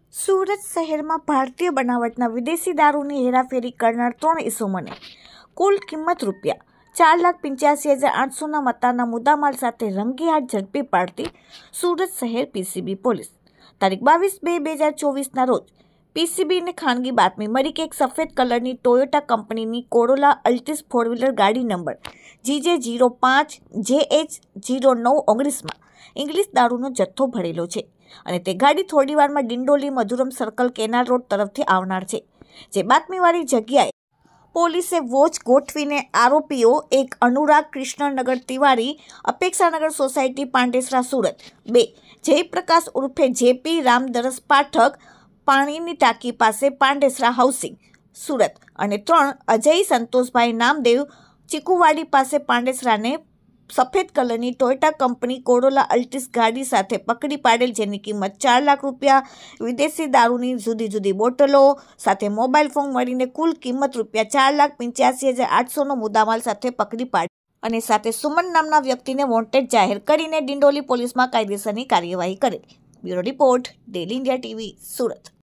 સુરત શહેરમાં ભારતીય બનાવટના વિદેશી દારૂની હેરાફેરી કરનાર 3 ઇસમોને કુલ કિંમત ₹85,880,800ના મત્તાના મુદ્દામાલ સાથે રંગે હાથ ઝડપી પાડતી સુરત શહેર પીસીબી પોલીસ તારીખ 22/2/2024ના રોજ પીસીબીને ખાનગી બાતમી મળી કે એક સફેદ કલરની ટોયોટા કંપનીની કોરોલા અલ્ટિસ 4વ્હીલર ગાડી નંબર GJ05JH0919માં ઇંગ્લિશ દારૂનો જથ્થો ભરેલો છે અને તે ગાડી થોડીવારમાં Dindoli Madhuram circle canal road તરફથી આવનાર છે। જે બાતમીવાળી જગ્યાએ પોલીસે વોચ ગોઠવીને આરોપીઓ એક અનુરાગ કૃષ્ણનગર તિવારી અપેક્ષાનગર સોસાયટી પાંડેસરા સુરત, 2 જયપ્રકાશ ઉર્ફે જેપી રામદરસ પાઠક પાણીની ટાંકી પાસે પાંડેસરા હાઉસિંગ સુરત અને 3 અજય સંતોષભાઈ નામદેવ ચીકુવાડી પાસે પાંડેસરાને સફેદ કલરની ટોયોટા કંપની કોરોલા અલ્ટિસ ગાડી સાથે પકડી પાડેલ, જેની કિંમત ₹4 લાખ, વિદેશી દારૂની જુદી જુદી બોટલો સાથે મોબાઈલ ફોન મળીને કુલ કિંમત ₹4,85,800નો મુદ્દામાલ સાથે પકડી પાડી અને સાથે સુમન નામના વ્યક્તિને વોન્ટેડ જાહેર કરીને ડિંડોલી પોલીસમાં કાયદેસરની કાર્યવાહી કરેલ। Bureau report, daily India TV, Surat.